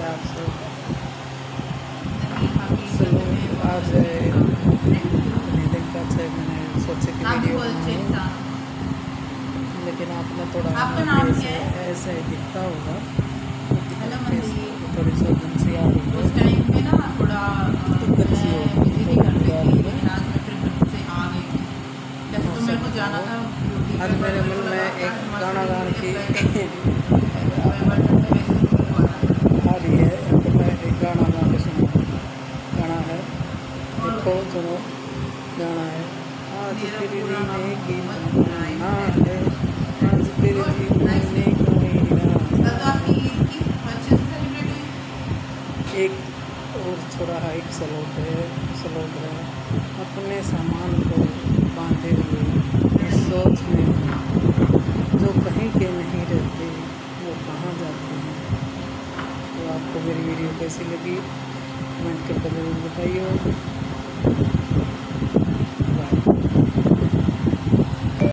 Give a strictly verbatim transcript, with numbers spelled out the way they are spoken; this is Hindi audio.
है आप सब। चलो आज इतने दिन का से मैंने सोचे कि वीडियो बनाऊँ, लेकिन आपने थोड़ा ऐसे ऐसे ही दिखता होगा, थोड़ी सी एजेंसी आ रही है, उस टाइम पे ना थोड़ा दिक्कत सी हो रही है, तो आज मैं ट्रिप से आ गई थी। जैसे तो मेरे को जाना था आज मेरे मन में एक गाना गाने की आ रही है, तो मैं एक गाना गा के सुना। गाना है, देखो सुनो, गाना है आज फिर जीने की तमन्ना है, आज फिर जीने की तमन्ना है। एक और छोरा है, एक सलोट है, सलोट है अपने सामान को बांधे हुए इस सोच में, जो कहीं के नहीं रहते वो कहाँ जाते हैं। तो आपको मेरी वीडियो कैसी लगी कमेंट करके जरूर बताइए।